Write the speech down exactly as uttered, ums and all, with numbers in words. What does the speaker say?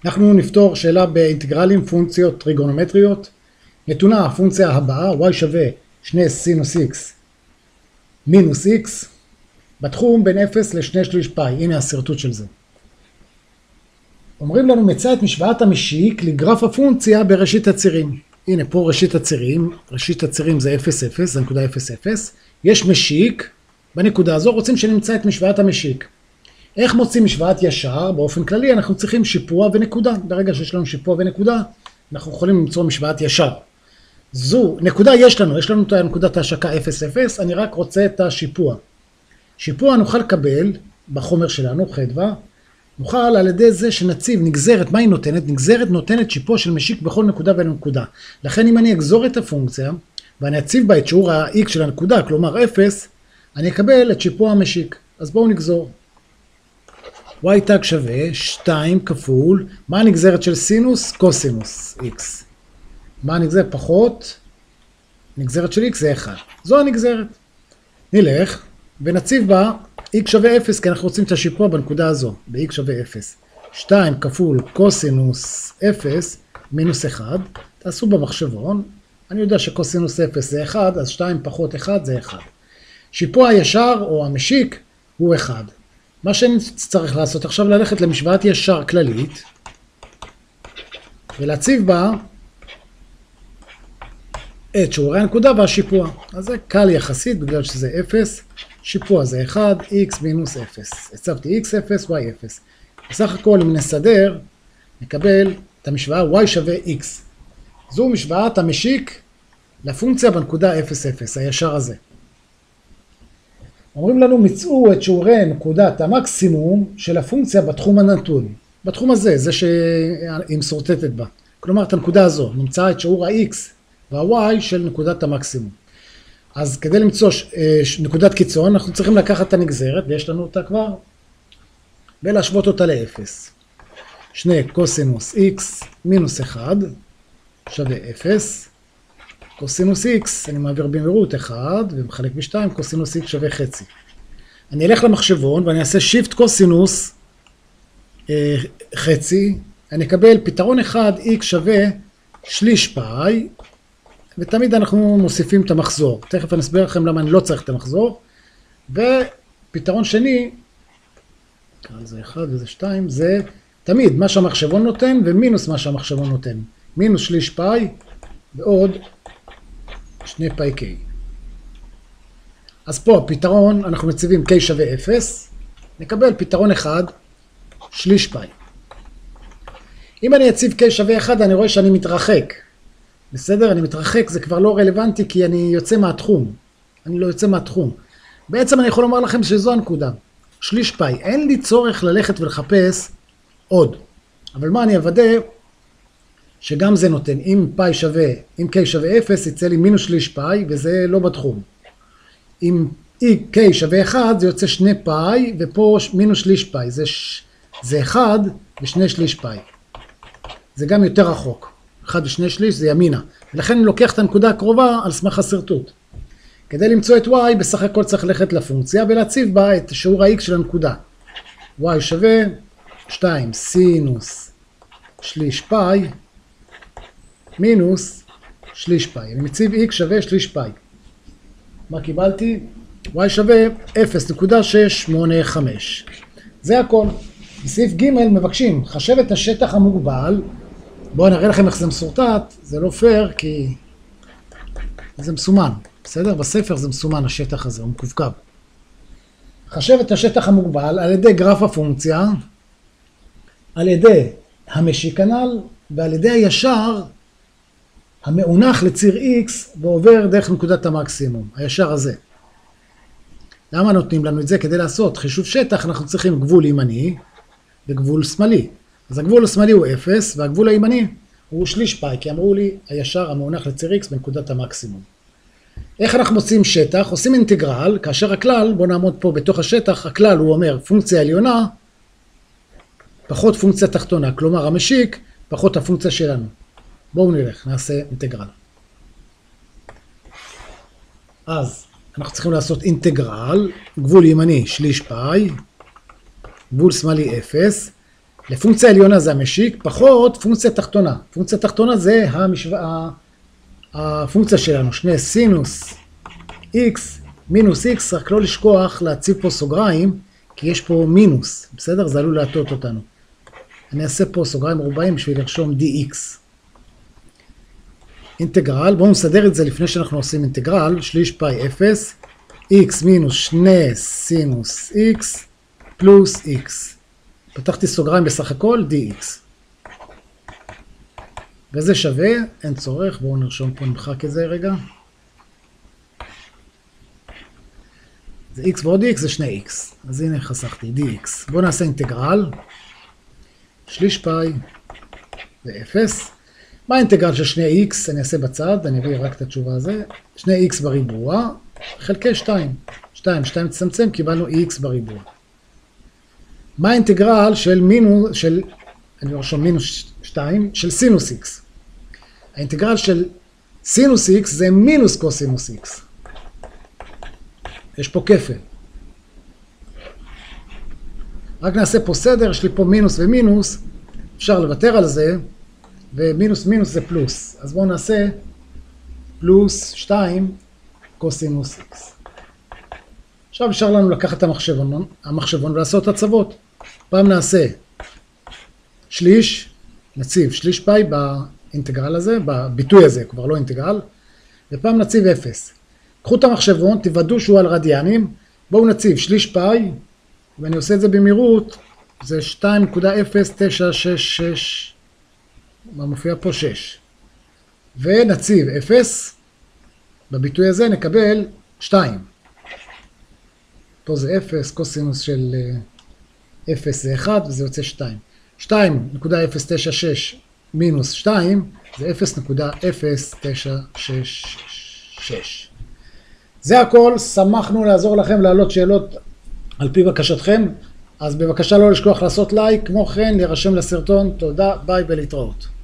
אנחנו נפתור שאלה באינטגרלים פונקציות טריגונומטריות. נתונה הפונקציה הבאה, y שווה שני סינוס x מינוס x, בתחום בין אפס לשני שליש פאי. הנה השרטוט של זה. אומרים לנו מצא את משוואת המשיק לגרף הפונקציה בראשית הצירים. הנה פה ראשית הצירים, ראשית הצירים זה אפס אפס, זה נקודה אפס אפס. יש משיק, בנקודה הזו רוצים שנמצא את משוואת המשיק. איך מוצאים משוואת ישר? באופן כללי אנחנו צריכים שיפוע ונקודה. ברגע שיש לנו שיפוע ונקודה, אנחנו יכולים למצוא משוואת ישר. זו, נקודה יש לנו, יש לנו את נקודת ההשקה אפס אפס, אני רק רוצה את השיפוע. שיפוע נוכל לקבל בחומר שלנו, חדווה, נוכל על ידי זה שנציב נגזרת, מה היא נותנת? נגזרת נותנת שיפוע של משיק בכל נקודה ונקודה. לכן אם אני אגזור את הפונקציה, ואני אציב בה את שיעור ה-x של הנקודה, כלומר אפס, אני אקבל את שיפוע המשיק. אז בואו נגזור. y תג שווה שתיים כפול, מה הנגזרת של סינוס? קוסינוס x. מה הנגזרת פחות? נגזרת של x זה אחד. זו הנגזרת. נלך ונציב בה x שווה אפס, כי אנחנו רוצים את השיפוע בנקודה הזו, ב-x שווה אפס. שתיים כפול קוסינוס אפס מינוס אחד, תעשו במחשבון, אני יודע שקוסינוס אפס זה אחד, אז שתיים פחות אחד זה אחד. שיפוע הישר או המשיק הוא אחד. מה שאני צריך לעשות עכשיו ללכת למשוואת ישר כללית, ולהציב בה את שיעורי הנקודה והשיפוע. אז זה קל יחסית בגלל שזה אפס, שיפוע זה אחד, x מינוס אפס. הצבתי x אפס, y אפס. בסך הכל אם נסדר, נקבל את המשוואה y שווה x. זו משוואת המשיק לפונקציה בנקודה אפס אפס, הישר הזה. אומרים לנו מצאו את שיעורי נקודת המקסימום של הפונקציה בתחום הנתון. בתחום הזה, זה שהיא מסורטטת בה. כלומר את הנקודה הזו, נמצא את שיעור ה-x וה-y של נקודת המקסימום. אז כדי למצוא נקודת קיצון, אנחנו צריכים לקחת את הנגזרת, ויש לנו אותה כבר, ולהשוות אותה ל-אפס. שני קוסינוס x מינוס אחד שווה אפס. קוסינוס x, אני מעביר במהירות אחד, ומחלק ב-שתיים, קוסינוס x שווה חצי. אני אלך למחשבון, ואני אעשה שיפט קוסינוס אה, חצי, אני אקבל פתרון אחד, x שווה שליש פאי, ותמיד אנחנו מוסיפים את המחזור. תכף אני אסביר לכם למה אני לא צריך את המחזור. ופתרון שני, זה אחד וזה שתיים, זה תמיד מה שהמחשבון נותן, ומינוס מה שהמחשבון נותן. מינוס שליש פאי, ועוד שני פאי k. אז פה הפתרון, אנחנו מציבים k שווה אפס, נקבל פתרון אחד, שליש פאי. אם אני אציב k שווה אחד, אני רואה שאני מתרחק. בסדר? אני מתרחק, זה כבר לא רלוונטי, כי אני יוצא מהתחום. אני לא יוצא מהתחום. בעצם אני יכול לומר לכם שזו הנקודה. שליש פאי. אין לי צורך ללכת ולחפש עוד. אבל מה אני אוודא? שגם זה נותן, אם פאי שווה, אם k שווה אפס, יצא לי מינוס שליש פאי, וזה לא בתחום. אם k שווה אחד, זה יוצא שני פאי, ופה מינוס שליש פאי. זה, זה אחד ושני שליש פאי. זה גם יותר רחוק. אחד ושני שליש זה ימינה. ולכן אני לוקח את הנקודה הקרובה על סמך השרטוט. כדי למצוא את y, בסך הכל צריך ללכת לפונקציה, ולהציב בה את שיעור ה-x של הנקודה. y שווה שתיים סינוס שליש פאי, מינוס שליש פאי. אני מציב x שווה שליש פאי. מה קיבלתי? y שווה אפס נקודה שש שמונה חמש. זה הכל. בסעיף ג' מבקשים, חשב את השטח המוגבל. בואו נראה לכם איך זה מסורטט. זה לא פייר כי זה מסומן. בסדר? בספר זה מסומן השטח הזה, הוא מקווקו. חשב את השטח המוגבל על ידי גרף הפונקציה, על ידי המשיק הנ"ל, ועל ידי הישר המאונח לציר x ועובר דרך נקודת המקסימום, הישר הזה. למה נותנים לנו את זה? כדי לעשות חישוב שטח אנחנו צריכים גבול ימני וגבול שמאלי. אז הגבול השמאלי הוא אפס והגבול הימני הוא שליש פאי, כי אמרו לי הישר המאונח לציר x בנקודת המקסימום. איך אנחנו מוצאים שטח? עושים אינטגרל, כאשר הכלל, בואו נעמוד פה בתוך השטח, הכלל הוא אומר פונקציה עליונה פחות פונקציה תחתונה, כלומר המשיק פחות הפונקציה שלנו. בואו נלך, נעשה אינטגרל. אז אנחנו צריכים לעשות אינטגרל, גבול ימני שליש פאי, גבול שמאלי אפס, לפונקציה עליונה זה המשיק, פחות פונקציה תחתונה. פונקציה תחתונה זה המשוואה, הפונקציה שלנו, שני סינוס x מינוס x, רק לא לשכוח להציב פה סוגריים, כי יש פה מינוס, בסדר? זה עלול להטעות אותנו. אני אעשה פה סוגריים מרובעים בשביל לרשום dx. אינטגרל, בואו נסדר את זה לפני שאנחנו עושים אינטגרל, שליש פאי אפס, x מינוס שני סינוס x פלוס x. פתחתי סוגריים בסך הכל dx. וזה שווה, אין צורך, בואו נרשום פה, נמחק את זה רגע. זה x ועוד x זה שני x. אז הנה חסכתי dx. בואו נעשה אינטגרל. שליש פאי ו-אפס. מה האינטגרל של שני x? אני אעשה בצד, אני אביא רק את התשובה הזה. שני x בריבוע חלקי שתיים. שתיים, שתיים תצמצם, קיבלנו x בריבוע. מה האינטגרל של מינוס, של, אני רשום מינוס שתיים, של סינוס x? האינטגרל של סינוס x זה מינוס קוסינוס x. יש פה כפל. רק נעשה פה סדר, יש לי פה מינוס ומינוס, אפשר לוותר על זה, ומינוס מינוס זה פלוס. אז בואו נעשה פלוס שתיים קוסינוס x. עכשיו אפשר לנו לקחת את המחשבון, המחשבון ולעשות הצוות. פעם נעשה שליש, נציב שליש פאי באינטגרל הזה, בביטוי הזה, כבר לא אינטגרל, ופעם נציב אפס. קחו את המחשבון, תוודאו שהוא על רדיאנים, בואו נציב שליש פאי, ואני עושה את זה במהירות, זה שתיים נקודה אפס תשע שש שש, מה מופיע פה? שש. ונציב אפס, בביטוי הזה נקבל שתיים. פה זה אפס, קוסינוס של אפס זה אחד, וזה יוצא שתיים. שתיים נקודה אפס תשע שש מינוס שתיים, זה אפס נקודה אפס תשע שש שש. זה הכל, שמחנו לעזור לכם להעלות שאלות על פי בקשתכם, אז בבקשה לא לשכוח לעשות לייק, כמו כן להירשם לסרטון, תודה, ביי ולהתראות.